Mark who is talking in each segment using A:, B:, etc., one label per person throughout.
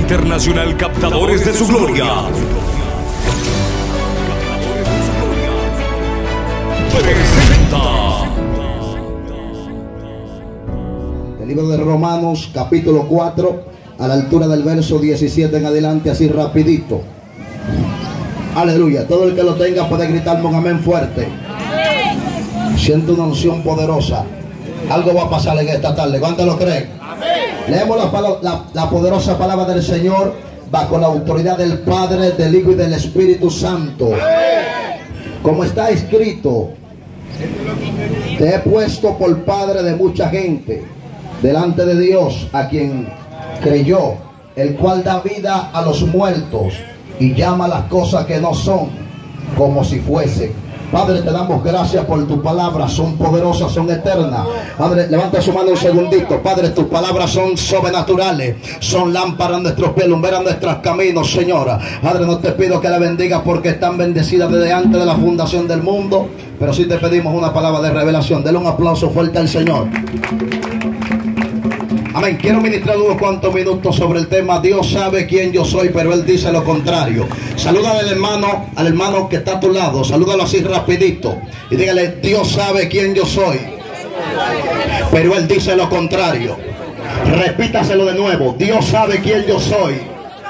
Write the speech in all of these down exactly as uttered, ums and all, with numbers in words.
A: Internacional Captadores de su Gloria presenta
B: el libro de Romanos capítulo cuatro, a la altura del verso diecisiete en adelante, así rapidito. Aleluya. Todo el que lo tenga puede gritarme un amén fuerte. Siento una unción poderosa. Algo va a pasar en esta tarde. ¿Cuántos lo creen? Leemos la, la, la poderosa palabra del Señor bajo la autoridad del Padre, del Hijo y del Espíritu Santo. Como está escrito: te he puesto por padre de mucha gente delante de Dios, a quien creyó, el cual da vida a los muertos y llama las cosas que no son como si fuesen. Padre, te damos gracias por tu palabra, son poderosas, son eternas. Padre, levanta su mano un segundito. Padre, tus palabras son sobrenaturales, son lámparas a nuestros pies, lumberan nuestros caminos, Señora. Padre, no te pido que la bendigas porque están bendecidas desde antes de la fundación del mundo, pero sí te pedimos una palabra de revelación. Dele un aplauso fuerte al Señor. Amén. Quiero ministrar unos cuantos minutos sobre el tema Dios sabe quién yo soy, pero Él dice lo contrario. Saluda al hermano, al hermano que está a tu lado. Salúdalo así rapidito y dígale: Dios sabe quién yo soy, pero Él dice lo contrario. Repítaselo de nuevo: Dios sabe quién yo soy,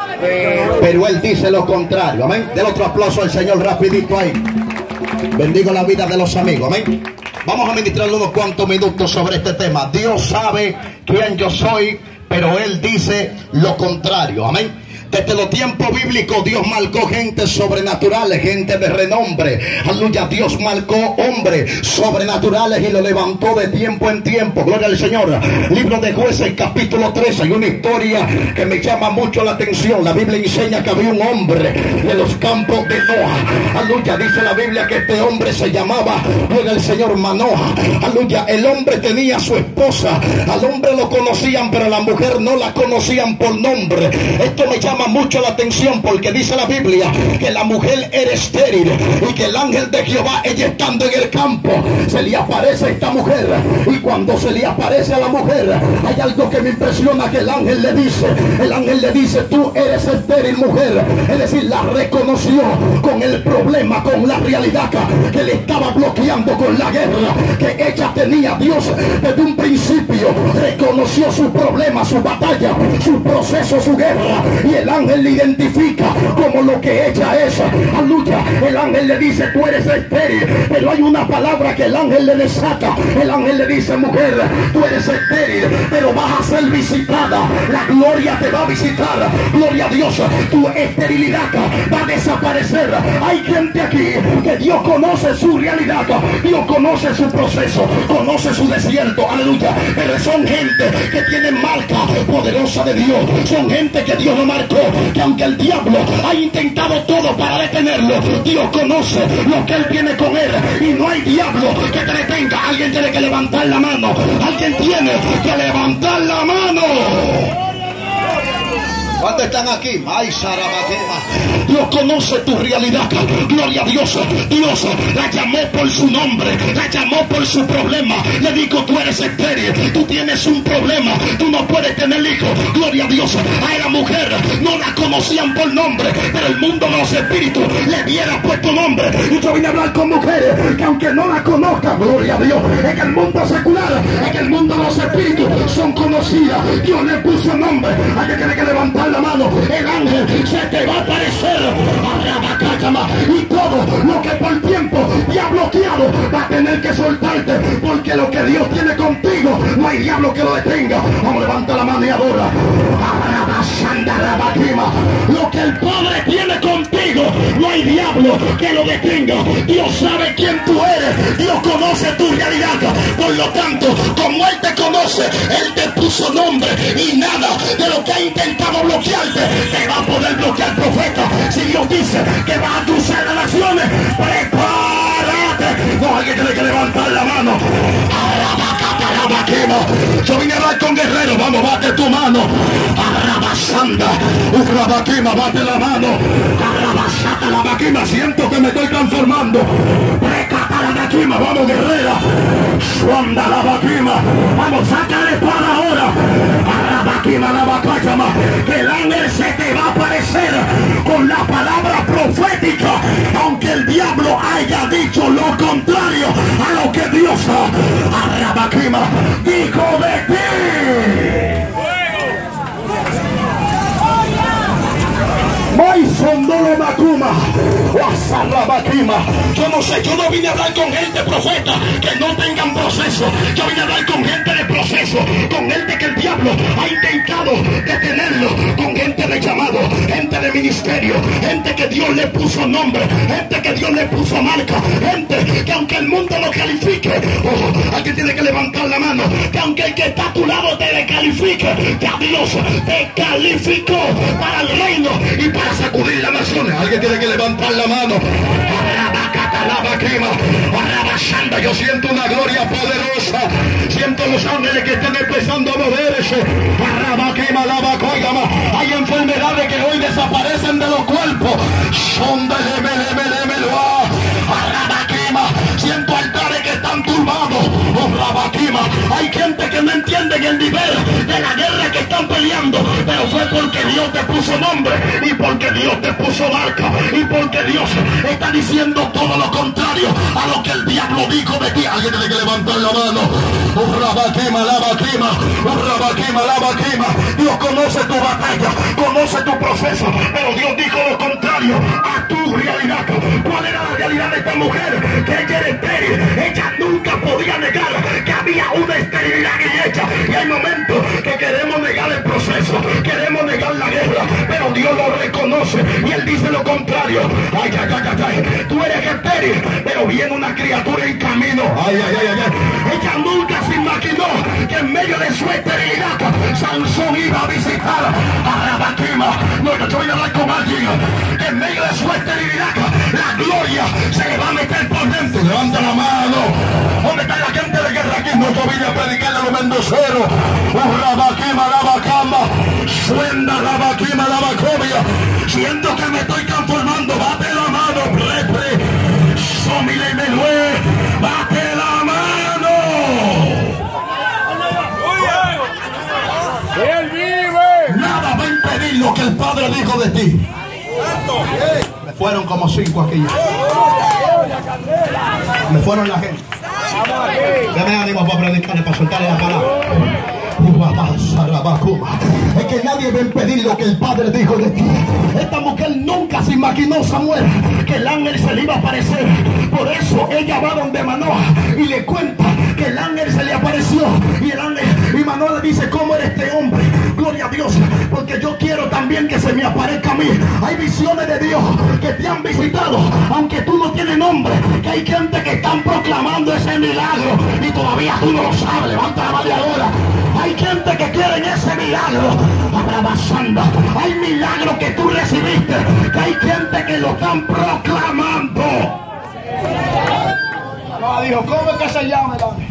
B: pero Él dice lo contrario. Amén. Del otro aplauso al Señor rapidito ahí. Bendigo la vida de los amigos. Amén. Vamos a ministrar unos cuantos minutos sobre este tema. Dios sabe quién yo soy, pero Él dice lo contrario. Amén. Desde los tiempos bíblicos Dios marcó gente sobrenaturales, gente de renombre. Aleluya. Dios marcó hombres sobrenaturales y lo levantó de tiempo en tiempo. Gloria al Señor. Libro de Jueces capítulo trece. Hay una historia que me llama mucho la atención. La Biblia enseña que había un hombre de los campos de Noa. Aleluya. Dice la Biblia que este hombre se llamaba, gloria al Señor, Manoa. Aleluya. El hombre tenía a su esposa. Al hombre lo conocían, pero a la mujer no la conocían por nombre. Esto me llama mucho la atención porque dice la Biblia que la mujer era estéril y que el ángel de Jehová, ella estando en el campo, se le aparece a esta mujer, y cuando se le aparece a la mujer hay algo que me impresiona, que el ángel le dice, el ángel le dice: tú eres estéril, mujer. Es decir, la reconoció con el problema, con la realidad que le estaba bloqueando, con la guerra que ella tenía. Dios desde un principio reconoció su problema, su batalla, su proceso, su guerra, y el ángel le identifica como lo que ella es. Aleluya. El ángel le dice: tú eres estéril, pero hay una palabra que el ángel le desata. El ángel le dice: mujer, tú eres estéril, pero vas a ser visitada. La gloria te va a visitar. Gloria a Dios. Tu esterilidad va a desaparecer. Hay gente aquí que Dios conoce su realidad, Dios conoce su proceso, conoce su desierto. Aleluya. Pero son gente que tienen marca poderosa de Dios. Son gente que Dios no marcó, que aunque el diablo ha intentado todo para detenerlo, Dios conoce lo que Él tiene con él, y no hay diablo que te detenga. Alguien tiene que levantar la mano. Alguien tiene que levantar la mano. ¿Cuántos están aquí? Ay, Sarabatema. Dios conoce tu realidad. Gloria a Dios. Dios la llamó por su nombre, la llamó por su problema. Le dijo: tú eres estéril, tú tienes un problema, tú no puedes tener hijos. Gloria a Dios. A la mujer no la conocían por nombre, pero el mundo de los espíritus le hubiera puesto nombre. Y yo vine a hablar con mujeres que aunque no la conozcan, gloria a Dios, en el mundo secular, en el mundo de los espíritus son conocidas. Dios le puso nombre. Hay que tiene que levantar la mano. El ángel se te va a aparecer, y todo lo que por tiempo te ha bloqueado va a tener que soltarte, porque lo que Dios tiene contigo no hay diablo que lo detenga. Vamos, levanta la mano y adora. Lo que el Padre tiene contigo no hay diablo que lo detenga. Dios sabe quién tú eres, Dios conoce tu realidad. Por lo tanto, como Él te conoce, Él te puso nombre, y nada de lo que ha intentado bloquearte te va a poder bloquear, profeta. Si Dios dice que vas a cruzar las naciones, prepárate. No, alguien tiene que levantar la mano. Yo vine a hablar con guerreros. Vamos, bate tu mano. Arrabasanda, Urrabaquima, bate la mano. Arrabasata la vaquima. Siento que me estoy transformando. Precata la vaquima. Vamos, guerrera. Suanda la vaquima. Vamos, saca la espada ahora. Arrabasata. que el ángel se te va a aparecer con la palabra profética, aunque el diablo haya dicho lo contrario a lo que Dios dijo de ti. Yo no sé, yo no vine a hablar con gente profeta que no tengan proceso. Yo vine a hablar con gente de proceso, con gente que el diablo ha intentado detenerlo, con gente de llamado, gente de ministerio, gente que Dios le puso nombre, gente que Dios le puso marca, gente que aunque el mundo lo califique, ojo, alguien tiene que levantar la mano, que aunque el que está a tu lado te descalifique, ya Dios te calificó para el reino y para sacudir las naciones. Alguien tiene que levantar la mano. Yo siento una gloria poderosa, siento los ángeles que están empezando a moverse. Hay enfermedades que hoy desaparecen de los cuerpos. Son de siento altares que están turbados. Hay gente que no entiende el nivel de la guerra que están peleando, pero fue porque Dios te puso nombre y porque Dios te puso marca y porque Dios está diciendo todo lo contrario a lo que el diablo dijo de ti. Alguien tiene que levantar la mano. Dios conoce tu batalla, conoce tu proceso, pero Dios dijo lo contrario a tu realidad. ¿Cuál era la realidad de esta mujer? Que ella era estéril. Ella nunca podía negar que había una esterilidad en ella. Y hay momentos que queremos negar el proceso, queremos negar la guerra, pero Dios lo reconoce y Él dice lo contrario. Ay, ay, ay, ay, ay. Tú eres estéril, pero viene una criatura en camino. Ay, ay, ay, ay, ay. Ella nunca se imaginó que en medio de su esterilidad Sansón iba a visitar a Rabaquima. No, yo voy a hablar con alguien que en medio de su esterilidad la gloria se le va a meter por dentro. Levanta la mano. ¿Dónde está la gente de guerra aquí? No, yo vine a predicarle a los mendoceros. Rabaquima, Rabacama, suenda, Rabaquima, Rabacomia. Siento que me estoy transformando. Bate la mano, repre. Somile Menue, bate la mano.
A: ¡Él vive!
B: Nada va a impedir lo que el Padre dijo de ti. Me fueron como cinco aquí ya. Me fueron la gente. Dame ánimo para predicarle, para soltarle la palabra. Es que nadie va a impedir lo que el Padre dijo de ti. Esta mujer nunca se imaginó, Samuel, que el ángel se le iba a aparecer. Por eso ella va donde Manoah y le cuenta que el ángel se le apareció. Y el ángel, y Manoah le dice: ¿cómo era este hombre? Gloria a Dios, porque yo quiero también que se me aparezca a mí. Hay visiones de Dios que te han visitado, aunque tú no tienes nombre, que hay gente que están proclamando ese milagro y todavía tú no lo sabes. Levanta la mano ahora. Hay gente que quiere ese milagro. Abrazando. Hay milagros que tú recibiste, que hay gente que lo están proclamando. No, dijo, ¿cómo es que se llama el hombre?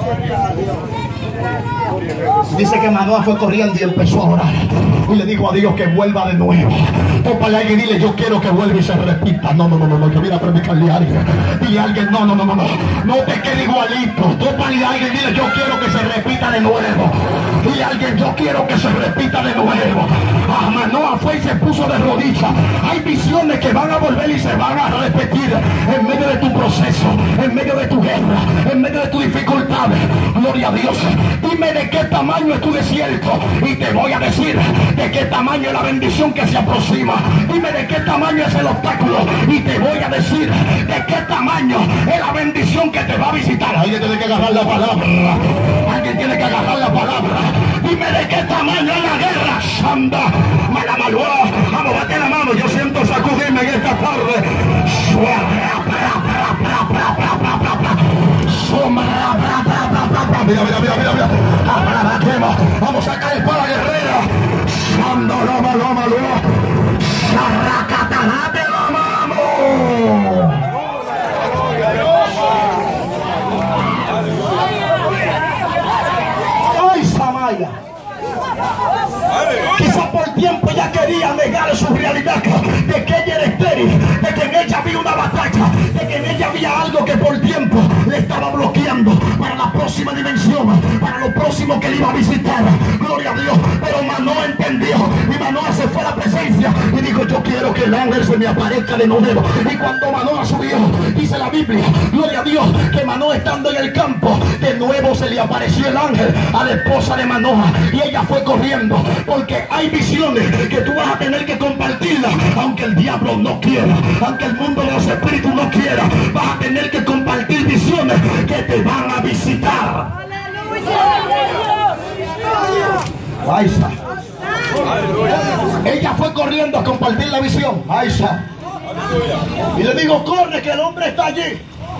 B: Dice que Manoah fue corriendo y empezó a orar y le dijo a Dios que vuelva de nuevo. Tópale a alguien y dile: yo quiero que vuelva y se repita. No, no, no, no, no, yo voy a predicarle a alguien. Dile a alguien: no, no, no, no, no, no te quede igualito. Tópale a alguien y dile: yo quiero que se repita de nuevo. Dile a alguien: yo quiero que se repita de nuevo. Ah, Manoah fue y se puso de rodillas. Hay visiones que van a volver y se van a repetir en medio de tu proceso, en medio de tu guerra, en medio de tus dificultades. Gloria a Dios. Dime de qué tamaño es tu desierto y te voy a decir de qué tamaño es la bendición que se aproxima. Dime de qué tamaño es el obstáculo y te voy a decir de qué tamaño es la bendición que te va a visitar. Alguien tiene que agarrar la palabra. Alguien tiene que agarrar la palabra. Dime de qué tamaño es la guerra. Sanda, Malamalúa. Vamos, bate la mano. Yo siento sacudirme en esta tarde. Mira, mira, mira, mira, mira. Vamos a caer para la guerrera. Sando, loma, loma, loma. Sarracatarate la mano. Ay, Samaya. Quizás por tiempo ella quería negar su realidad, de que ella era estéril, de que en ella había una batalla, de que en ella había algo que por tiempo le estaba bloqueando para la próxima dimensión, para lo próximo que le iba a visitar. Gloria a Dios. Pero el ángel se me aparezca de nuevo. Y cuando Manoah subió, dice la Biblia, gloria a Dios, que Manoah estando en el campo, de nuevo se le apareció el ángel a la esposa de Manoah, y ella fue corriendo, porque hay visiones que tú vas a tener que compartirlas, aunque el diablo no quiera, aunque el mundo de los espíritus no quiera. Vas a tener que compartir visiones que te van a visitar. Aisa. Ella fue corriendo a compartir la visión. Aisa. Y le digo, corre, que el hombre está allí.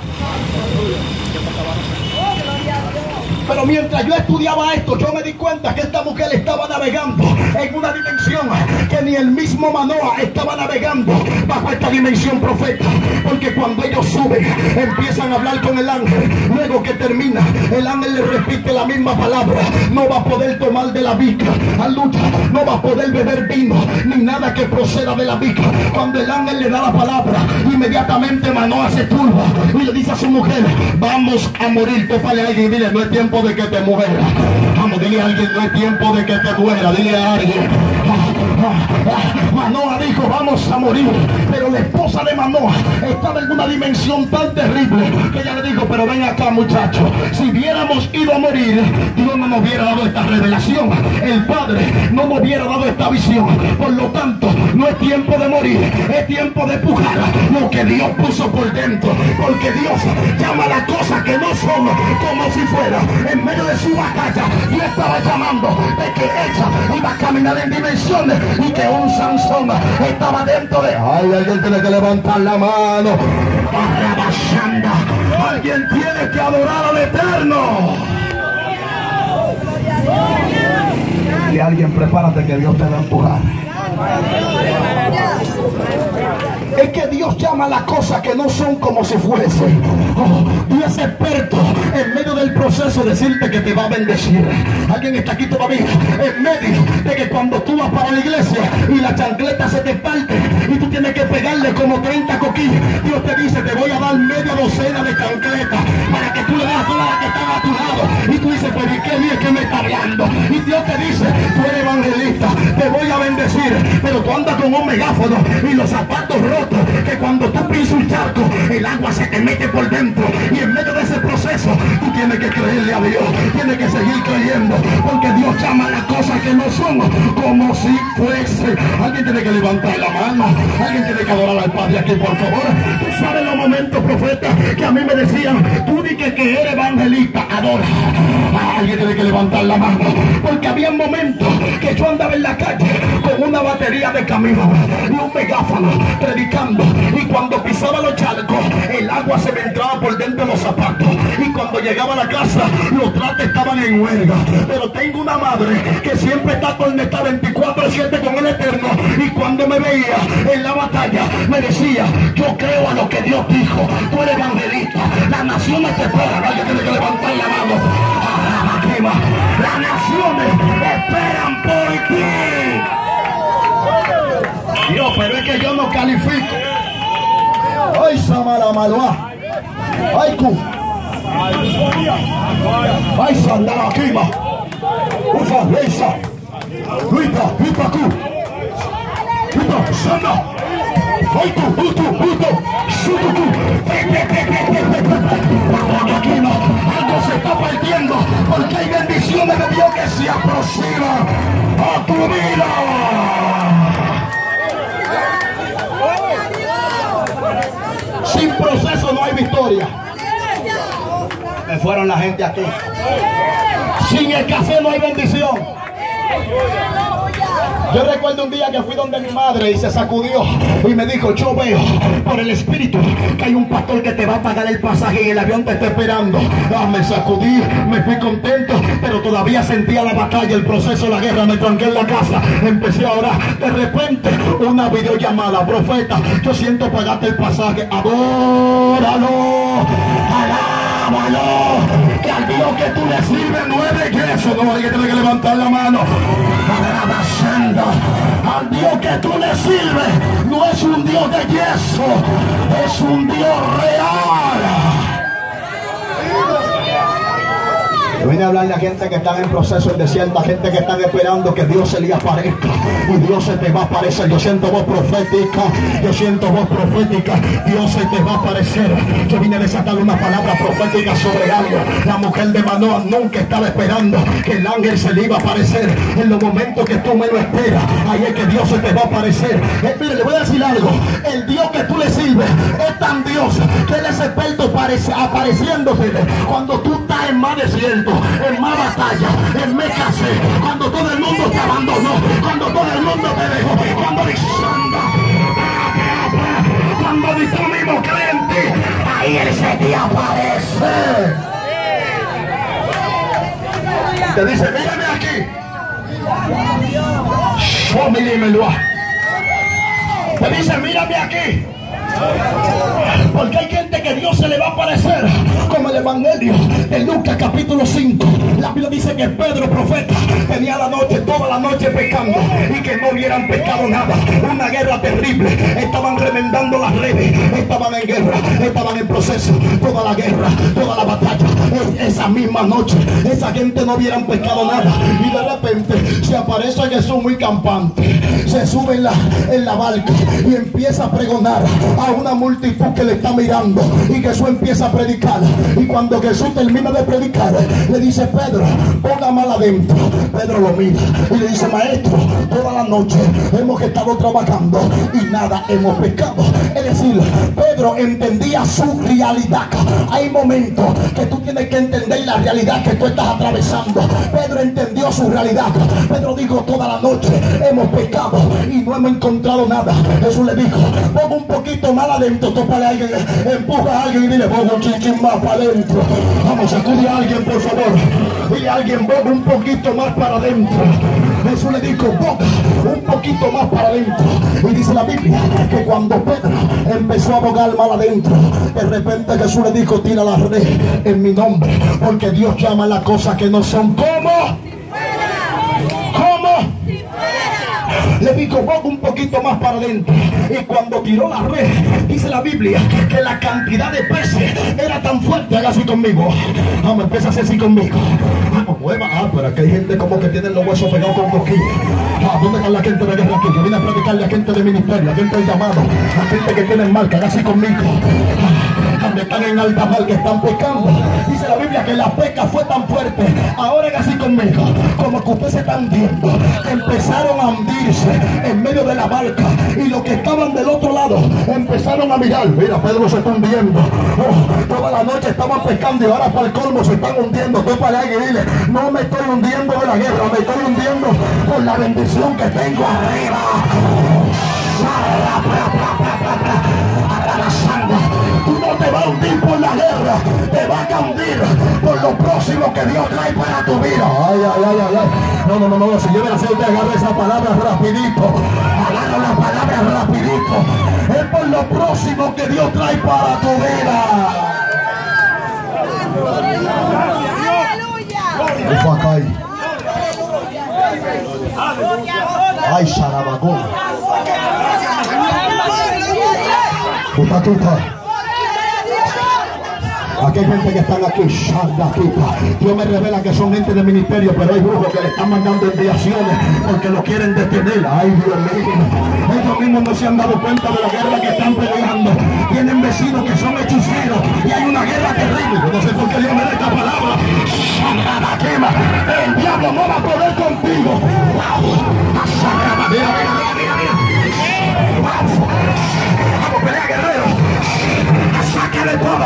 B: Pero mientras yo estudiaba esto, yo me di cuenta que esta mujer estaba navegando en una dimensión que ni el mismo Manoah estaba navegando bajo esta dimensión profeta. Porque cuando ellos suben, empiezan a hablar con el ángel. Luego que termina, el ángel le repite la misma palabra. No va a poder tomar de la vica, aleluya. No va a poder beber vino, ni nada que proceda de la vica. Cuando el ángel le da la palabra, inmediatamente Manoah se turba y le dice a su mujer, vamos a morir. Tópale a alguien y dile, no es tiempo de que te mueras. Vamos, dile a alguien, no es tiempo de que te mueras. Dile a alguien. Manoah dijo, vamos a morir. Pero la esposa de Manoah estaba en una dimensión tan terrible que ella le dijo, pero ven acá, muchacho, si hubiéramos ido a morir, Dios no nos hubiera dado esta revelación, el Padre no nos hubiera dado esta visión. Por lo tanto, no es tiempo de morir, es tiempo de pujar lo que Dios puso por dentro. Porque Dios llama a las cosas que no son como si fuera. En medio de su batalla, Dios estaba llamando de que ella iba a caminar en dimensiones y que un Sansón estaba dentro de... Ay, alguien tiene que levantar la mano. Alguien tiene que adorar al Eterno. Y alguien, prepárate que Dios te va a empujar. Es que Dios llama a las cosas que no son como si fuesen. Oh, Dios es experto en medio del proceso decirte que te va a bendecir. Alguien está aquí todavía en medio de que cuando tú vas para la iglesia y la chancleta se te parte y tú tienes que pegarle como treinta coquillas, Dios te dice, te voy a dar media docena de chancletas para que tú le das a todas las que están a tu lado. Y tú dices, pero ¿y qué Dios que me está hablando? Y Dios te dice, tú eres evangelista, te voy a bendecir, pero tú andas con un megáfono y los zapatos rotos, que cuando tú pisas un charco, el agua se te mete por dentro. Y en medio de ese proceso, tú tienes que creerle a Dios, tienes que seguir creyendo, porque Dios llama a las cosas que no son como si fuese. Alguien tiene que levantar la mano, alguien tiene que adorar al Padre aquí, por favor. Tú sabes los momentos, profeta, que a mí me decían, tú di que, que eres evangelista, adora. Alguien tiene que levantar la mano, porque había momentos que yo andaba en la calle con una batería de camino y un megáfono predicando, y cuando pisaba los charcos el agua se me entraba por dentro de los zapatos, y cuando llegaba a la casa los trastes estaban en huelga. Pero tengo una madre que siempre está conectada veinticuatro siete con el Eterno, y cuando me veía en la batalla me decía, yo creo a lo que Dios dijo, tú eres evangelista, las naciones te esperan. Alguien tiene que levantar la mano. Las naciones esperan por ti. Dios, pero es que yo no califico. Ay, Samara Malua. Ay, Ku. Ay, Sandara Kima. Ufa, Leisa. Luita, Luita, Ku. Luita, Sanda. Ay, Ku, Utu, Utu. Sututu. Algo se está partiendo, porque hay bendiciones de Dios que se aproximan a tu vida. Sin proceso no hay victoria. Me fueron la gente aquí. Sin el café no hay bendición. Yo recuerdo un día que fui donde mi madre y se sacudió y me dijo, yo veo por el espíritu que hay un pastor que te va a pagar el pasaje y el avión te está esperando. Ah, me sacudí, me fui contento, pero todavía sentía la batalla, el proceso, la guerra. Me tranqué en la casa, empecé a orar. De repente una videollamada, profeta, yo siento pagarte el pasaje. Adóralo, alábalo, que al Dios que tú le sirves no es de yeso. No hay que tener que levantar la mano. Al Dios que tú le sirves no es un Dios de yeso, es un Dios real. Yo vine a hablarle a gente que están en proceso en desierto, a gente que están esperando que Dios se le aparezca. Y Dios se te va a aparecer. Yo siento voz profética. Yo siento voz profética. Dios se te va a aparecer. Yo vine a desatar una palabra profética sobre algo. La mujer de Manoa nunca estaba esperando que el ángel se le iba a aparecer. En los momentos que tú menos esperas, ahí es que Dios se te va a aparecer. Eh, mire, le voy a decir algo. El Dios que tú le sirves es tan Dios que Él es experto apareciéndose cuando tú estás en más desierto, en más batalla, en más escasez, cuando todo el mundo te abandonó, cuando todo el mundo te dejó, cuando diciendo, cuando ni tú mismo creyente, ahí Él se te aparece. Te dice, mírame aquí. Show me, dímelo. Te dice, mírame aquí. Porque hay gente que Dios se le va a aparecer, como el evangelio de Lucas capítulo cinco. La Biblia dice que Pedro, profeta, tenía la noche, toda la noche pescando, y que no hubieran pescado nada. Una guerra terrible. Estaban remendando las redes, estaban en guerra, estaban en proceso. Toda la guerra, toda la batalla. Esa misma noche, esa gente no hubieran pescado nada. Y de repente se aparece Jesús muy campante. Se sube en la, en la barca y empieza a pregonar a una multitud que le está mirando, y Jesús empieza a predicar. Y cuando Jesús termina de predicar, le dice, Pedro, ponga mal adentro. Pedro lo mira y le dice, maestro, toda la noche hemos estado trabajando y nada hemos pescado. Es decir, Pedro entendía su realidad. Hay momentos que tú tienes que entender la realidad que tú estás atravesando. Pedro entendió su realidad. Pedro dijo, toda la noche hemos pescado y no hemos encontrado nada. Jesús le dijo, ponga un poquito más adentro. Tópale a alguien, empuja a alguien y dile, ponga un chiquín más para adentro. Vamos, sacude a alguien, por favor. Dile a alguien, ponga un poquito más para adentro. Jesús le dijo, ponga un poquito más para adentro. Y dice la Biblia que cuando Pedro empezó a bogar mal adentro, de repente Jesús le dijo, tira la red en mi nombre, porque Dios llama a las cosas que no son como. ¿Cómo? Le dijo, ponga un poquito más para adentro. Y cuando tiró la red, dice la Biblia que la cantidad de peces era tan fuerte. Haga así conmigo. Vamos, empieza a hacer así conmigo. Vamos, mueva. Ah, pero aquí hay gente como que tiene los huesos pegados con coquillas. Ah, ¿dónde está la gente de guerra aquí? Yo vine a predicarle a gente de ministerio, a gente de llamado, a gente que tiene marca. Haga así conmigo. Donde están en alta mar, que están pescando. Dice la Biblia que la pesca fue tan fuerte. Ahora es así conmigo, como que usted se está hundiendo. Empezaron a hundirse en medio de la barca, y los que estaban del otro lado empezaron a mirar. Mira, Pedro se está hundiendo. Oh, toda la noche estaban pescando y ahora para el colmo se están hundiendo. Tú para alguien y dile, no me estoy hundiendo de la guerra, me estoy hundiendo por la bendición que tengo arriba. Tú no te vas a hundir por la guerra, te vas a hundir por lo próximo que Dios trae para tu vida. Ay, ay, ay, ay, ay. No, no, no, no, si yo me la sé, te agarra esa palabra rapidito. Agarra la palabra rapidito. Es por lo próximo que Dios trae para tu vida.
C: Aleluya. Ay, Sarabagón. Puta, puta. Aquí hay gente que están aquí, Dios me revela que son gente de ministerio, pero hay brujos que le están mandando enviaciones porque lo quieren detener. Ay, Dios mío. Ellos mismos no se han dado cuenta de la guerra que están peleando. Tienen vecinos que son hechiceros y hay una guerra terrible. Yo no sé por qué Dios me da esta palabra. El diablo no va a poder contigo. Mira, mira, mira, mira. Vamos a pelear, guerrero. Sácale todo.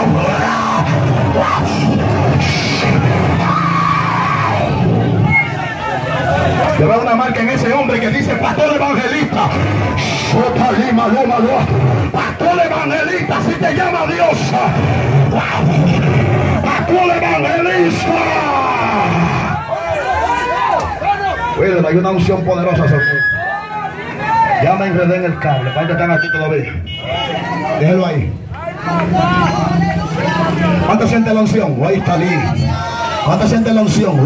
C: Yo veo una marca en ese hombre que dice pastor evangelista. Pastor evangelista, si te llama Dios. Pastor evangelista. Oye, hay una unción poderosa sobre mí. Ya me enredé en el cable. ¿Cuántos están aquí todavía? Déjelo ahí. ¿Cuánto siente la unción? Ahí está, Lee. ¿Cuánto siente la unción?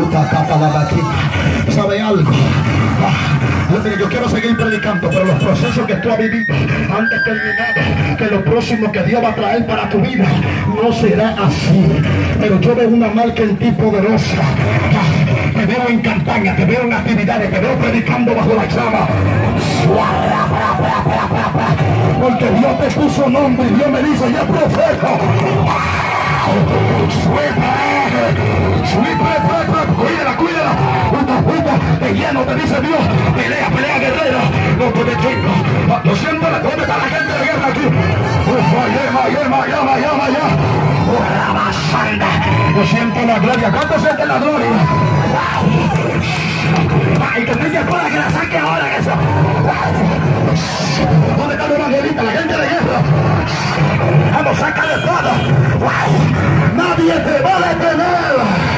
C: ¿Sabe algo? Yo, yo quiero seguir predicando, pero los procesos que tú has vivido han determinado que lo próximo que Dios va a traer para tu vida no será así. Pero yo veo una marca en ti poderosa. Te veo en campaña, te veo en actividades, te veo predicando bajo la llama. Porque Dios te puso nombre y Dios me dice, ya profeta. Cuídala, cuídala. Te lleno, te dice Dios. Pelea, pelea, guerrera. No te detengo. Lo siento, ¿dónde está la gente de guerra aquí? Ufa, llama, llama, llama, llama, llama. Lo siento la gloria. ¿Cuánto siente la gloria? Ay, que tenga espada que la saque ahora. Que eso. ¿Dónde está el evangelista? La gente de guerra. Vamos, saca la espada. Nadie te va a detener.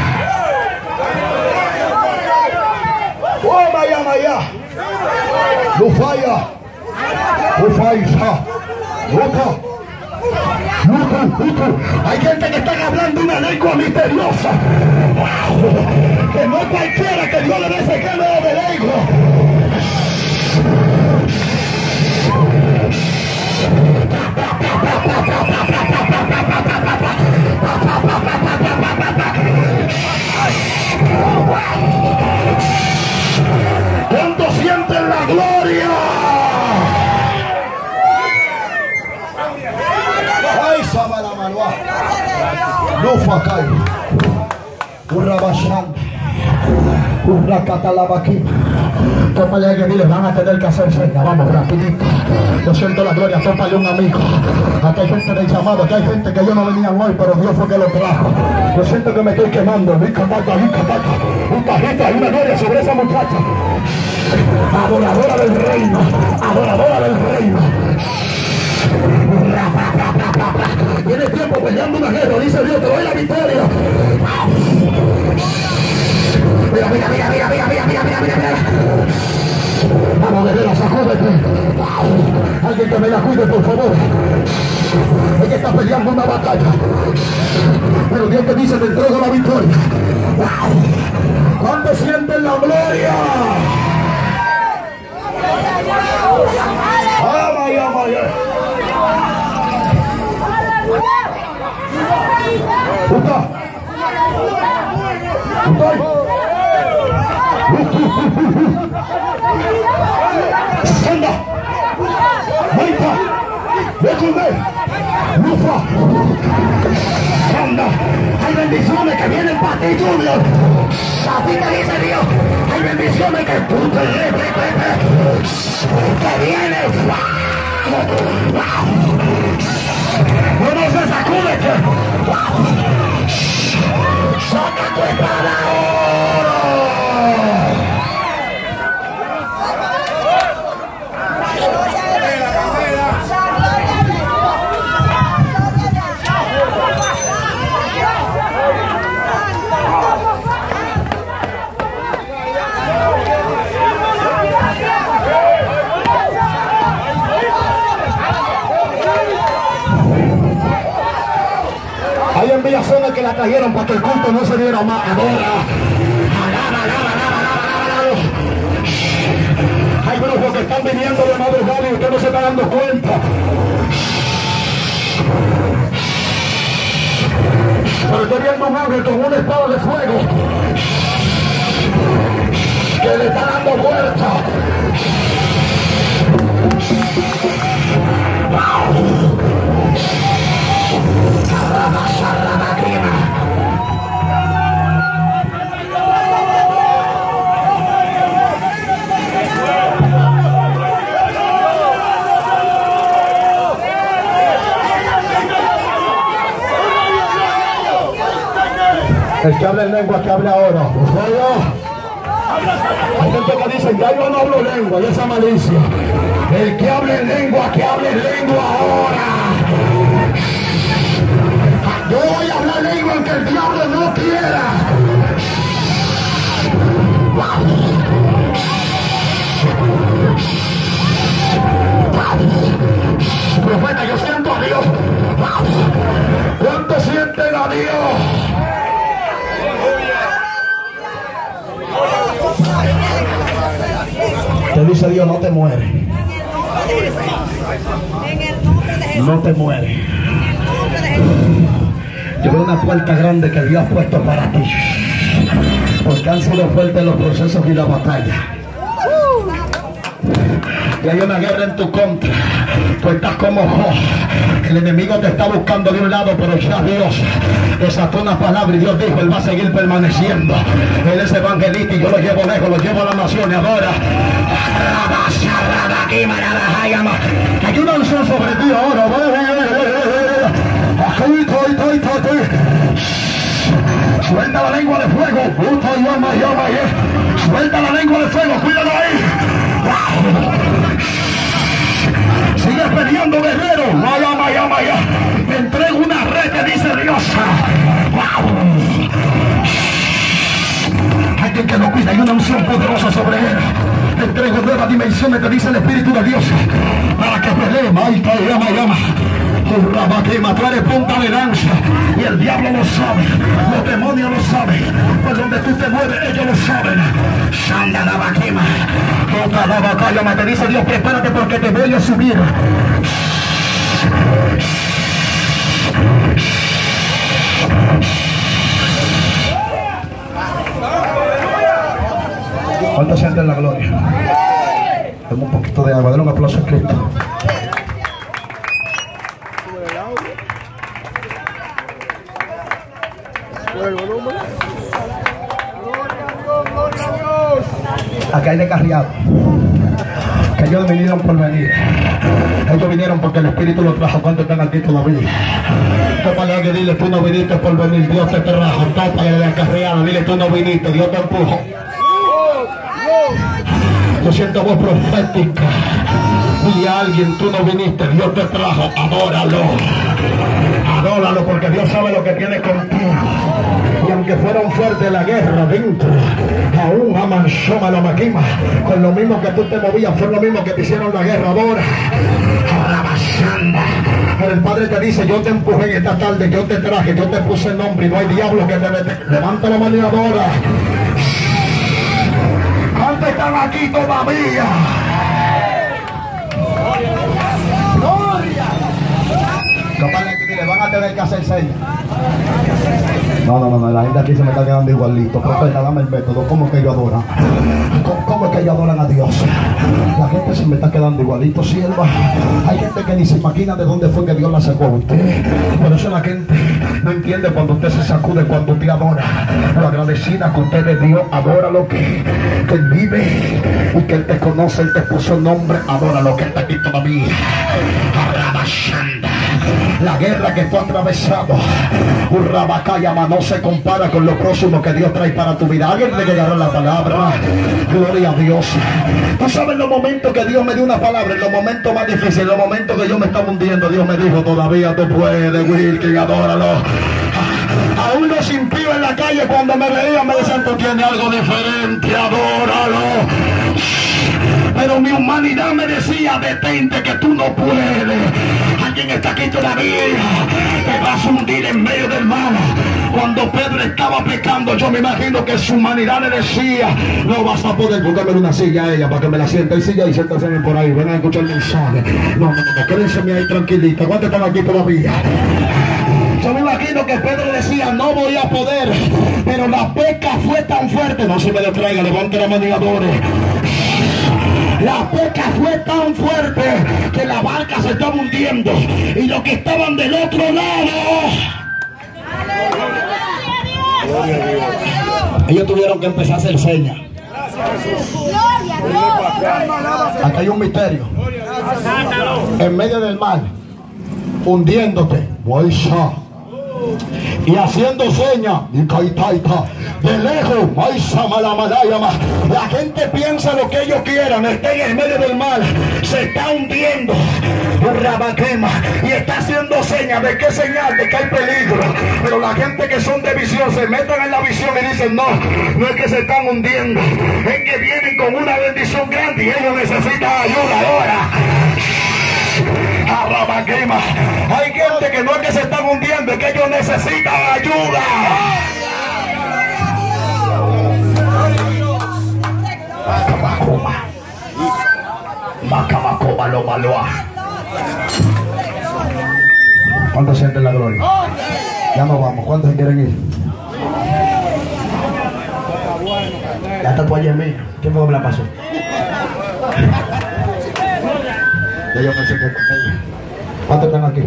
C: Oh, Maya, Maya. Lufaya. Lufaisa. Luca. Luca, Luca. Hay gente que está hablando una lengua misteriosa. Que no cualquiera que Dios le dé ese género de lengua. ¿Cuánto sienten la gloria? Ay, Sabala Malua. Lufa Kai. Urrabashan. Urracatalabaqui. Tópale que dile, van a tener que hacer señas. Vamos, rapidito. Yo siento la gloria, tópale un amigo. Aquí hay gente del llamado, aquí hay gente que yo no venían hoy, pero Dios fue que lo trajo. Yo siento que me estoy quemando. Rica, pata, rica, pata. Un tajito, hay una gloria sobre esa muchacha. Adoradora del reino, adoradora del reino. Tiene tiempo peleando una guerra, dice Dios, te doy la victoria. Mira, mira, mira, mira, mira, mira, mira, mira, mira, mira. Vamos, guerrera, sacúdete. Alguien que me la cuide, por favor. Ella está peleando una batalla. Pero Dios te dice, te entrego la victoria. ¿Cuánto sienten la gloria? ¡Ah, vaya, vaya! ¡Puta! ¡Puta! ¡Senda! ¡Maita! ¡Déjame! ¡Lufa! ¡Senda! Hay bendiciones que vienen para ti, Junior. Así te dice Dios. Hay bendiciones que tú te que vienen. No, no se sacúdete. Saca tu espada ahora. Hay enviaciones que la trajeron para que el culto no se diera más. Adora. Alaba, alaba, alaba, alaba, alaba. Hay grupos que están viniendo de madrugada y usted no se está dando cuenta. Pero estoy viendo un ángel con una espada de fuego que le está dando vuelta. El que habla en lengua, que hable ahora. Hay gente que dice, ya yo no hablo lengua, y esa malicia. El que hable en lengua, que hable en lengua ahora. Yo voy a hablar lengua aunque el diablo no quiera. Profeta, yo siento a Dios. ¿Cuánto sienten a Dios? Dice Dios, no te mueres. No te mueres. Yo veo una puerta grande que Dios ha puesto para ti. Porque han sido fuertes los procesos y la batalla. Y hay una guerra en tu contra. Tú estás como Job. El enemigo te está buscando de un lado, pero ya Dios desató una palabra y Dios dijo, Él va a seguir permaneciendo. Él es evangelista y yo lo llevo lejos, lo llevo a las naciones. Ahora, hay una unción sobre ti ahora. Suelta la lengua de fuego. Suelta la lengua de fuego. Cuídalo ahí. Sigue peleando, guerrero. Maya, maya, maya. Me entrego una red, te dice Dios. Alguien que lo cuida, hay una unción poderosa sobre él. Te entrego nuevas dimensiones, te dice el Espíritu de Dios. Para que pelee. Maya, llama, llama. Tú eres punta de lanza y el diablo lo sabe, los demonios lo saben, por donde tú te mueves ellos lo saben. Shanda la vaquema, toda la batalla, me te dice Dios, prepárate porque te voy a subir. ¿Cuántos sienten la gloria? Dame un poquito de agua, dale un aplauso a Cristo. Acá hay descarriados que ellos vinieron por venir. Ellos vinieron porque el Espíritu los trajo. ¿Cuántos están aquí todavía? Tópale a alguien, dile, tú no viniste por venir, Dios te trajo. Tópale a descarriado, dile, tú no viniste, Dios te empujó. Yo siento voz profética. Dile a alguien, tú no viniste, Dios te trajo. Adóralo. Adóralo porque Dios sabe lo que tiene contigo. Y aunque fueron fuertes la guerra dentro, aún amansó a la maquima. Con lo mismo que tú te movías, fue lo mismo que te hicieron la guerra. Ahora, pero el Padre te dice, yo te empujé en esta tarde, yo te traje, yo te puse el nombre y no hay diablo que te mete. Levanta la mano ahora. ¿Cuántos están aquí todavía? Le van a tener que hacer señas. No, no, no, no, la gente aquí se me está quedando igualito. Profeta, dame el método. ¿Cómo es que ellos adoran? ¿Cómo, cómo es que ellos adoran a Dios? La gente se me está quedando igualito, sierva. Hay gente que ni se imagina de dónde fue que Dios la sacó a usted. Por eso la gente no entiende cuando usted se sacude, cuando usted adora. Lo agradecida que usted le dio, adora lo que, que Él vive y que Él te conoce, Él te puso el nombre. Adora lo que está aquí todavía. La guerra que tú has atravesado, Urrabacayama, no se compara con lo próximo que Dios trae para tu vida. Alguien le llegará la palabra. Gloria a Dios. Tú sabes los momentos que Dios me dio una palabra, en los momentos más difíciles, en los momentos que yo me estaba hundiendo, Dios me dijo, todavía tú puedes, Wilkin, adóralo. Aún los impíos en la calle cuando me veían me decían, tú tienes algo diferente, adóralo. Pero mi humanidad me decía, detente que tú no puedes. Alguien está aquí todavía, te vas a hundir en medio del mar. Cuando Pedro estaba pecando, yo me imagino que su humanidad le decía, no vas a poder, buscarme una silla a ella para que me la siente. Hay silla y siéntense por ahí, ven a escuchar el mensaje. No, no, no, quédense ahí tranquilita. ¿Cuántos están aquí todavía? Yo me imagino que Pedro decía, no voy a poder, pero la peca fue tan fuerte. No se me distraiga, levante la mano y adore. La peca fue tan fuerte que la barca se estaba hundiendo y los que estaban del otro lado, ellos tuvieron que empezar a hacer señas. Acá hay un misterio. En medio del mar, hundiéndote, y haciendo señas, de lejos, la gente piensa lo que ellos quieran, está en el medio del mar, se está hundiendo, y está haciendo señas. ¿De qué señal? De que hay peligro. Pero la gente que son de visión se meten en la visión y dicen, no, no es que se están hundiendo, es que vienen con una bendición grande y ellos necesitan ayuda ahora. Hay gente que no es que se están hundiendo, es que ellos necesitan ayuda. balo, baloa. ¿Cuántos sienten la gloria? Ya nos vamos. ¿Cuántos se quieren ir? Ya está tu es mía. ¿Quién fue que me la pasó? Ya yo pensé que con ella. ¿Cuántos están aquí?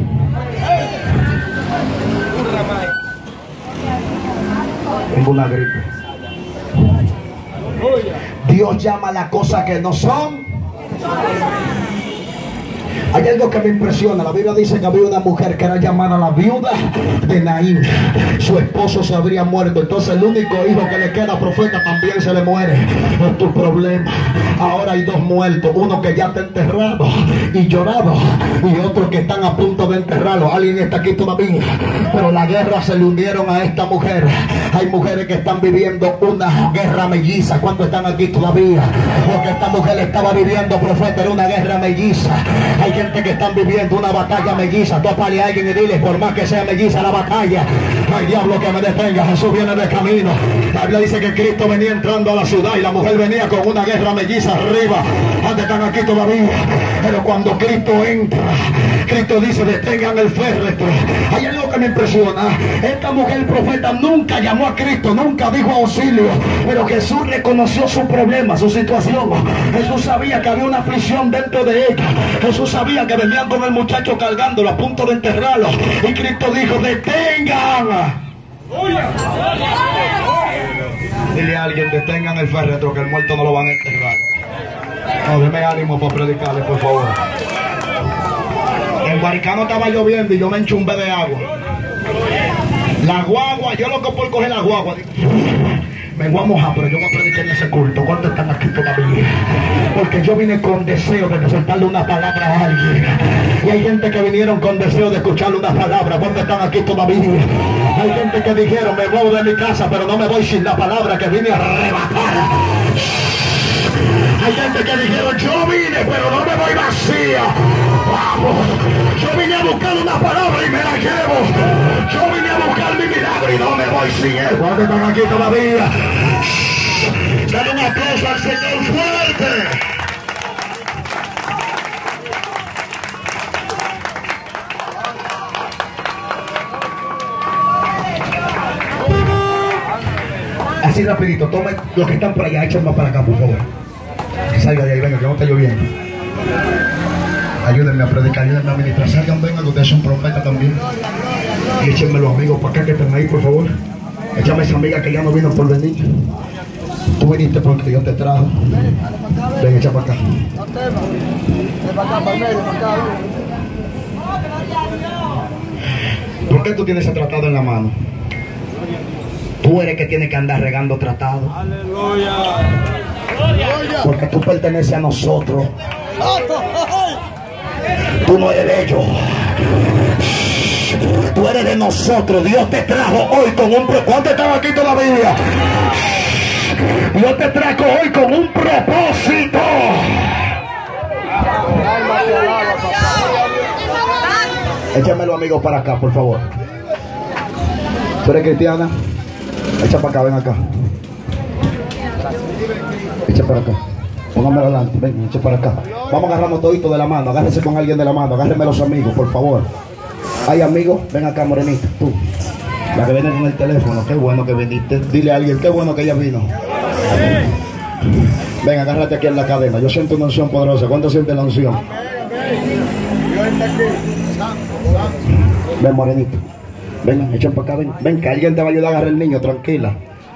C: Tengo una gripe. Dios llama a las cosas que no son. Hay algo que me impresiona. La Biblia dice que había una mujer que era llamada la viuda de Naín. Su esposo se habría muerto. Entonces el único hijo que le queda profeta también se le muere. Es tu problema. Ahora hay dos muertos. Uno que ya está enterrado y llorado, y otro que están a punto de enterrarlo. Alguien está aquí todavía. Pero la guerra se le unieron a esta mujer. Hay mujeres que están viviendo una guerra melliza. ¿Cuántos están aquí todavía? Porque esta mujer estaba viviendo, profeta, era una guerra melliza. Hay gente que están viviendo una batalla melliza. Tú apale a alguien y dile, por más que sea melliza la batalla, no hay diablo que me detenga. Jesús viene de camino. La Biblia dice que Cristo venía entrando a la ciudad y la mujer venía con una guerra melliza arriba. ¿Dónde están aquí todavía? Pero cuando Cristo entra, Cristo dice, detengan el féretro. Hay algo que me impresiona. Esta mujer profeta nunca llamó a Cristo, nunca dijo auxilio, pero Jesús reconoció su problema, su situación. Jesús sabía que había una aflicción dentro de ella. Jesús sabía que venían con el muchacho cargándolo a punto de enterrarlo, y Cristo dijo, detengan. Dile a alguien, detengan el féretro, que el muerto no lo van a enterrar. No, deme ánimo para predicarle, por favor. En Guaricano estaba lloviendo y yo me enchumbé de agua. La guagua, yo loco por coger la guagua. Me voy a mojar, pero yo voy a predicar en ese culto. ¿Cuántos están aquí todavía? Porque yo vine con deseo de soltarle una palabra a alguien. Y hay gente que vinieron con deseo de escucharle una palabra. ¿Cuántos están aquí todavía? Hay gente que dijeron, me voy de mi casa, pero no me voy sin la palabra que vine a arrebatar. Hay gente que dijeron, yo vine, pero no me voy vacía. Vamos, yo vine a buscar una palabra y me la llevo. Yo vine a buscar mi milagro y no me voy sin él. ¿Cuántos están aquí todavía? Dale un aplauso al Señor fuerte. Así rapidito, tome los que están por allá, échenme para acá, por favor. Que salga de ahí, venga, que no está lloviendo. Ayúdenme a predicar, ayúdenme a ministrar. Salgan, vengan, que ustedes son profetas también. Y échenme los amigos para acá que están ahí, por favor. Échame a esa amiga que ya no vino por venir. Tú viniste porque yo te trajo. Ven, echa para acá. ¿Por qué tú tienes ese tratado en la mano? Tú eres que tiene que andar regando tratado. Aleluya. Porque tú perteneces a nosotros. Tú no eres de ellos. Tú eres de nosotros. Dios te trajo hoy con un propósito. ¿Cuántos están aquí todavía? Dios te trajo hoy con un propósito. Échamelo, amigo, para acá, por favor. ¿Tú eres cristiana? Echa para acá, ven acá. Echa para acá. Póngamelo adelante, ven, echa para acá. Vamos a agarrarnos todito de la mano. Agárrese con alguien de la mano. Agárrenme los amigos, por favor. Hay amigos, ven acá, morenita. Tú, la que viene con el teléfono. Qué bueno que viniste. Dile a alguien, qué bueno que ella vino. Ven, agárrate aquí en la cadena. Yo siento una unción poderosa. ¿Cuánto siente la unción? Ven, morenito. Ven, echen para acá, ven. Ven, que alguien te va a ayudar a agarrar el niño, tranquila.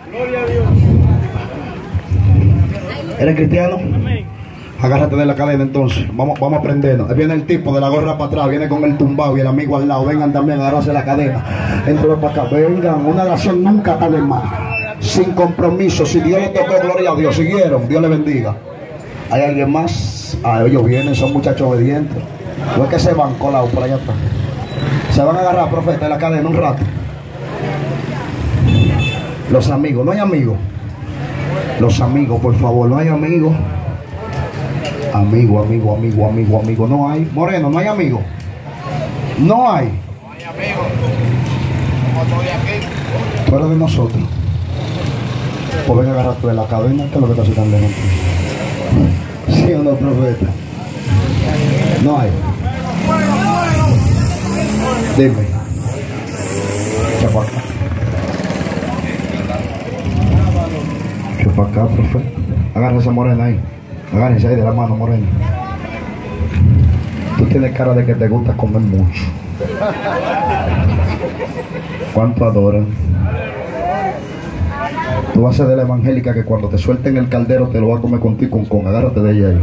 C: ¿Eres cristiano? Agárrate de la cadena entonces. Vamos, vamos a prendernos. Ahí viene el tipo de la gorra para atrás, viene con el tumbado y el amigo al lado. Vengan también a agarrarse la cadena. Entren para acá. Vengan, una oración nunca está de más. Sin compromiso. Si Dios le tocó, gloria a Dios. Siguieron, Dios le bendiga. ¿Hay alguien más? Ah, ellos vienen, son muchachos obedientes. No es que se van colados por allá atrás. Se van a agarrar, profeta, de la cadena un rato. Los amigos, no hay amigos. Los amigos, por favor, no hay amigos. Amigo, amigo, amigo, amigo, amigo, no hay. Moreno, no hay amigos. No hay. No hay amigos. Como estoy aquí. Tú eres de nosotros. Pues ven a agarrarte de la cadena, que es lo que está haciendo. ¿Sí o no, profeta?
B: No hay. Dime. Chupa acá. Chupa acá, profe. Agárrese esa morena ahí. Agárrese ahí de la mano, morena. Tú tienes cara de que te gusta comer mucho. ¿Cuánto adoran? Tú vas a ser de la evangélica que cuando te suelten el caldero te lo va a comer contigo con con. Agárrate de ella ahí.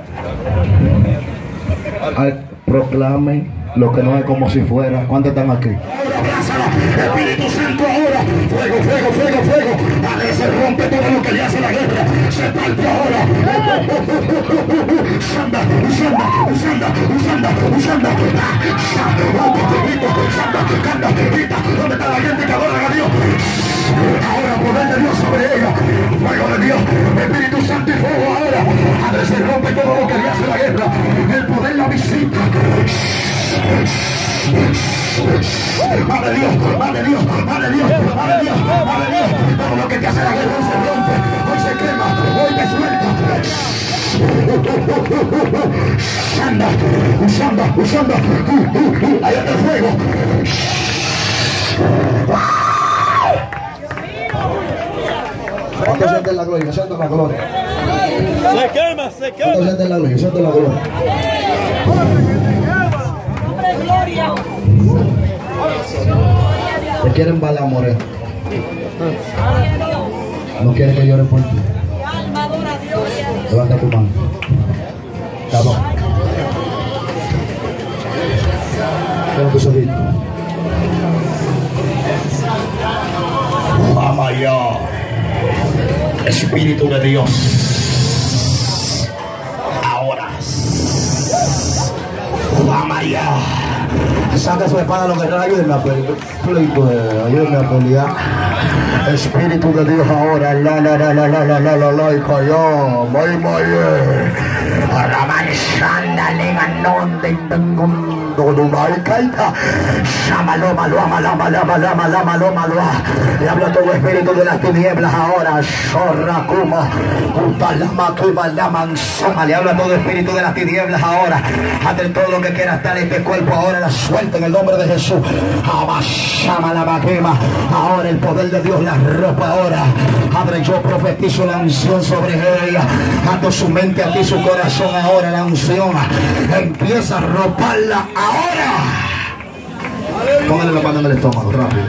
B: Ay, proclame lo que no es como si fuera. ¿Cuántos están aquí?
C: Espíritu Santo ahora, fuego, fuego, fuego, fuego, a ver, se rompe todo lo que le hace la guerra, se parte ahora. Usanda, usanda, usanda, usanda, usanda, usanda, ¿dónde está la gente que adora a Dios? Ahora poder de Dios sobre ella, fuego de Dios, Espíritu Santo y fuego ahora, a ver, se rompe todo lo que le hace la guerra, el poder la visita. Madre Dios, madre Dios, madre Dios, madre Dios, madre Dios, todo lo que te hace la guerra hoy se rompe, hoy se quema, hoy te suelta. Usanda, usanda, usanda, ahí está el fuego.
B: ¿Cuántos sienten la gloria? Sienten la gloria.
D: Se quema, se quema.
B: ¿Cuántos sienten la gloria? Sienten la gloria.
E: Gloria.
B: ¿Te quieren balar, moreno? ¿No quieren que llore por ti? Levanta tu mano. Cabrón. Cierra tus ojitos. Vamos allá. Espíritu de Dios. Ahora. Vamos allá. Saca su espada, los guerreros, ayúdenme a pelear. Ayúdenme a pelear. Espíritu de Dios ahora. La la la la la la la la la y cayó. Muy muy bien. Aramanshanda le ganó de Intangondo Dunay Kaita. Llámalo, malo, malo, malo, malo, malo, malo, malo. Le habla todo espíritu de las tinieblas ahora. Shorra Kuma. Utalama Kuma Laman Soma. Le habla todo espíritu de las tinieblas ahora. Ante todo lo que quiera estar en este cuerpo ahora la suelta en el nombre de Jesús. Abashama la maquema. Ahora el poder de Dios la ropa ahora. Padre, yo profetizo la unción sobre ella. Ando su mente aquí, su corazón ahora, la unción. Empieza a roparla ahora. Póngale la mano en el estómago, rápido.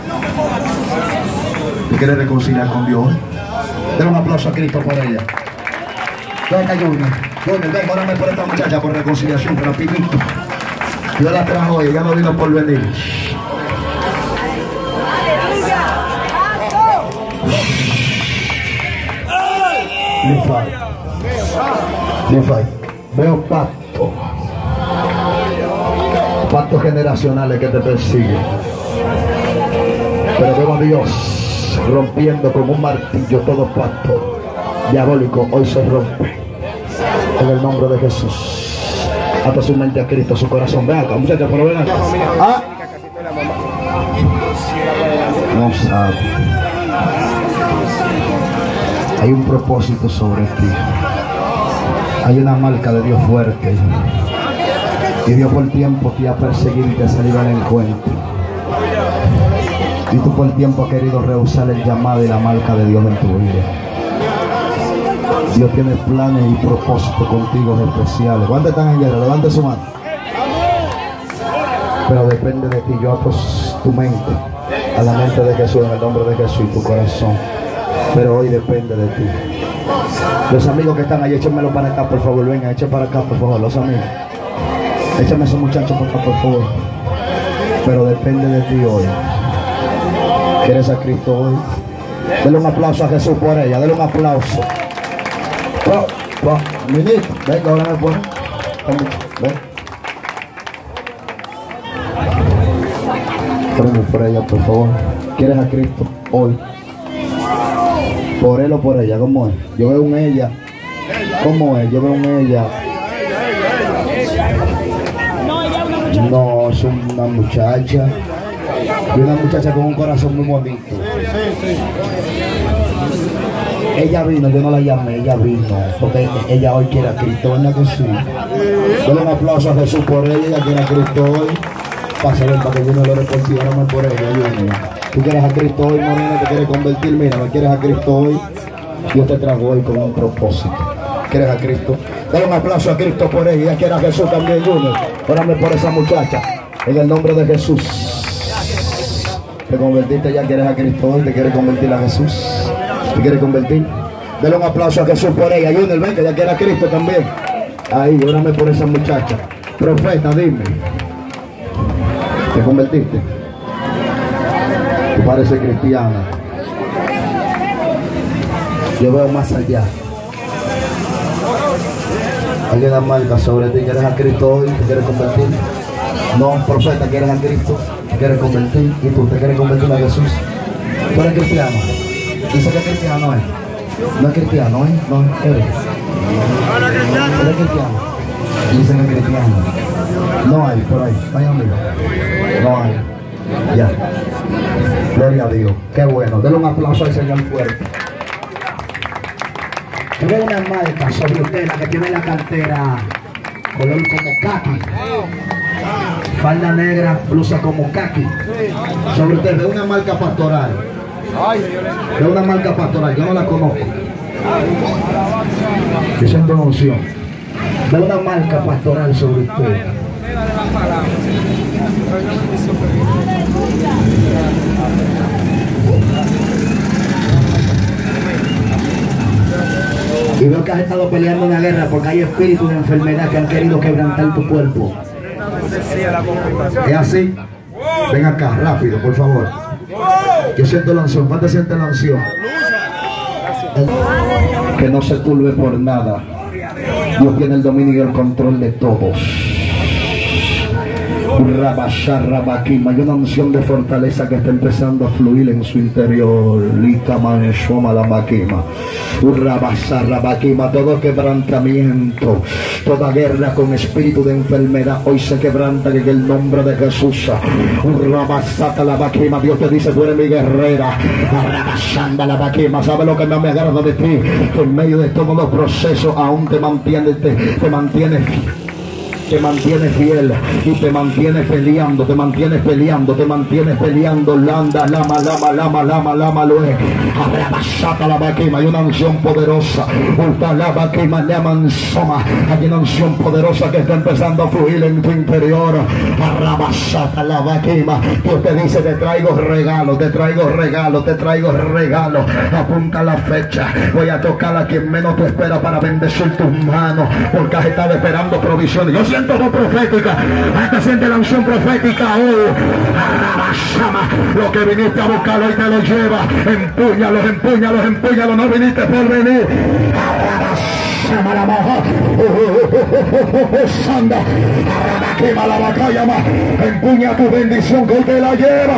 B: ¿Te quieres reconciliar con Dios? Denle un aplauso a Cristo por ella. Venga, Junior. Junior, ven, órame por esta muchacha por reconciliación, rapidito. Dios la trajo hoy, ya no vino por venir. Nifai. Nifai. Veo pactos. Pactos generacionales que te persiguen. Pero veo a Dios rompiendo con un martillo todo pacto diabólico. Hoy se rompe. En el nombre de Jesús. Hasta su mente a Cristo, su corazón. Ven acá, muchachos, pero ven acá. ¿Ah? No sabe. Hay un propósito sobre ti. Hay una marca de Dios fuerte. Y Dios por tiempo te ha perseguido y te ha salido al encuentro. Y tú por tiempo has querido rehusar el llamado y la marca de Dios en tu vida. Dios tiene planes y propósitos contigo especiales. ¿Cuántos están en guerra? Levante su mano. Pero depende de ti. Yo ato tu mente a la mente de Jesús en el nombre de Jesús y tu corazón. Pero hoy depende de ti. Los amigos que están ahí, échenmelo para acá, por favor. Venga, echen para acá, por favor, los amigos. Échame a esos muchachos para acá, por favor. Pero depende de ti hoy. ¿Quieres a Cristo hoy? Dale un aplauso a Jesús por ella. Dale un aplauso. Oh, oh, ministro, venga, ahora me pone. Ven. Prende por ella, por favor. ¿Quieres a Cristo hoy? Por él o por ella, ¿cómo es? Yo veo un ella. ¿Cómo es? Yo veo un ella. No, es una muchacha. Y una muchacha con un corazón muy bonito.
C: Ella vino, yo no la llamé, ella vino, porque ella hoy quiere a Cristo, ¿verdad que sí? Dale un aplauso a Jesús por ella, ella quiere a Cristo hoy. Pásale para que uno lo reporte, órame por ella, ayúdame. Tú quieres a Cristo hoy, morena, te quieres convertir, mira, me quieres a Cristo hoy. Dios te trajo hoy con un propósito. ¿Quieres a Cristo? Dale un aplauso a Cristo por ella, ella quiere a Jesús también, Junior. Órame por esa muchacha, en el nombre de Jesús. Te convertiste, ya quieres a Cristo hoy, te quieres convertir a Jesús. ¿Te quieres convertir? Dale un aplauso a Jesús por ella, Junior, ven que ya quiere a Cristo también. Ahí, órame por esa muchacha. Profeta, dime. ¿Te convertiste? Tú pareces cristiana. Yo veo más allá. Alguien da marca sobre ti. ¿Quieres a Cristo hoy? ¿Te quieres convertir? No, profeta, ¿quieres a Cristo? ¿Te quieres convertir? ¿Y tú te quieres convertir a Jesús? ¿Tú eres cristiano? Dice que es cristiano, ¿eh? No es cristiano, ¿eh? No, eres. ¿Eres cristiano? Dice que es cristiano. No hay, por ahí. Vaya amigo. No hay. Ya. Gloria a Dios. Qué bueno. Denle un aplauso al Señor fuerte. Yo veo una marca sobre usted, la que tiene la cartera color como caqui. Falda negra, blusa como caqui. Sobre usted, de una marca pastoral. De una marca pastoral, yo no la conozco. Yo siento una unción. De una marca pastoral sobre usted. Y veo que has estado peleando una guerra porque hay espíritus de enfermedad que han querido quebrantar tu cuerpo. ¿Es así? Ven acá, rápido, por favor. Yo siento la unción. ¿Cuánto siente la unción? Que no se turbe por nada. Dios tiene el dominio y el control de todos. Hay una unción de fortaleza que está empezando a fluir en su interior. Todo quebrantamiento, toda guerra con espíritu de enfermedad hoy se quebranta en el nombre de Jesús. Dios te dice: tú eres mi guerrera. ¿Sabe lo que más me agrada de ti? Que en medio de todos los procesos aún te mantienes, te, te mantienes te mantienes fiel y te mantienes peleando, te mantienes peleando, te mantienes peleando. Landa, lama, lama, lama, lama, lama, loe. Arrabasata la vaquima, hay una unción poderosa. Ulta la vaquima, llaman soma. Hay una unción poderosa que está empezando a fluir en tu interior. Arrabasata la vaquima. Dios te dice: te traigo regalo, te traigo regalo, te traigo regalo. Apunta la fecha. Voy a tocar a quien menos te espera para bendecir tus manos, porque has estado esperando provisiones. Yo siento voz profética. Hasta siente la unción profética. Oh, lo que viniste a buscar hoy te lo lleva. Empúñalo, empúñalo, empúñalo. No viniste por venir. Sanda, quema la batalla más. Empuña tu bendición que hoy te la lleva.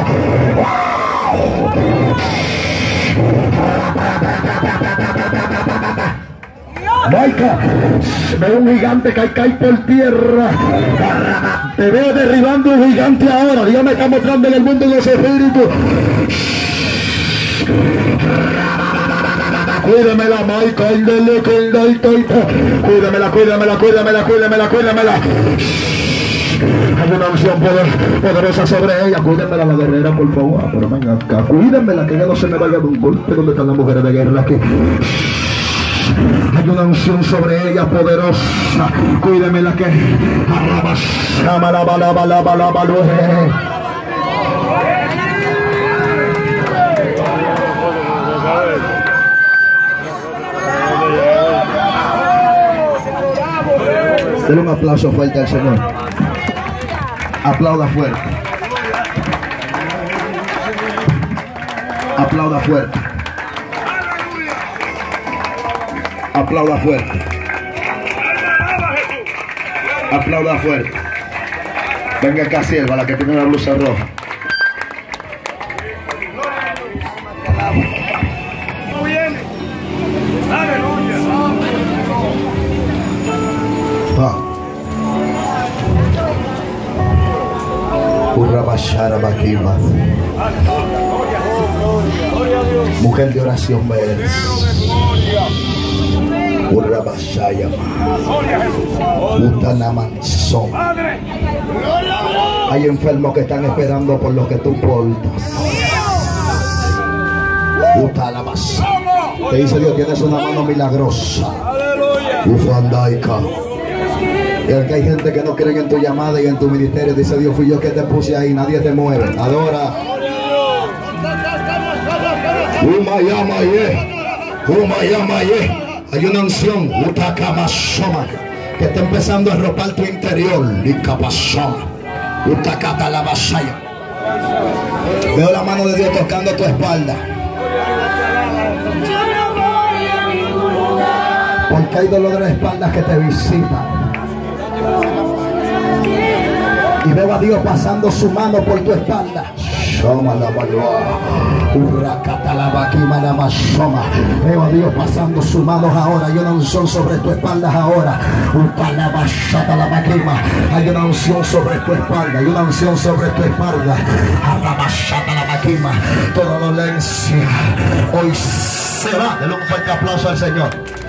C: Maica, veo un gigante que cae por tierra. Te veo derribando un gigante ahora. Dios me está mostrando en el mundo de los espíritus. Cuídamela, Maica, cuídamela, cuídamela, cuídamela, cuídamela, cuídamela. Hay una unción poderosa sobre ella. Cuídenmela, la guerrera, por favor. Pero venga acá, cuídenmela, que ella no se me vaya de un golpe. ¿Dónde están las mujeres de guerra aquí? Hay una unción sobre ella poderosa. Cuídemela que denle un aplauso fuerte al Señor. Aplauda fuerte. Aplauda fuerte. Aplauda fuerte. Aplauda fuerte. Venga acá, sierva, la que tiene la blusa roja. Mujer de oración, ves.
B: Urabashaya. Utanamanso. Hay enfermos que están esperando por lo que tú portas. Utalabasa. Te dice Dios, tienes una mano milagrosa. Ufandaika. Y el que hay gente que no cree en tu llamada y en tu ministerio, dice Dios, fui yo que te puse ahí, nadie te mueve. Adora. Umayamaye. Umayamaye. Hay una unción, Utakamasoma, que está empezando a arropar tu interior. Likapasoma. Utakatalabasaya. Veo la mano de Dios tocando tu espalda. Porque hay dolor de espaldas que te visitan. Y veo a Dios pasando su mano por tu espalda. Veo a Dios pasando sus manos ahora. Hay una unción sobre tu espalda ahora. Hay una unción sobre tu espalda. Hay una unción sobre tu espalda. Toda dolencia hoy se va. Denle un fuerte aplauso al Señor.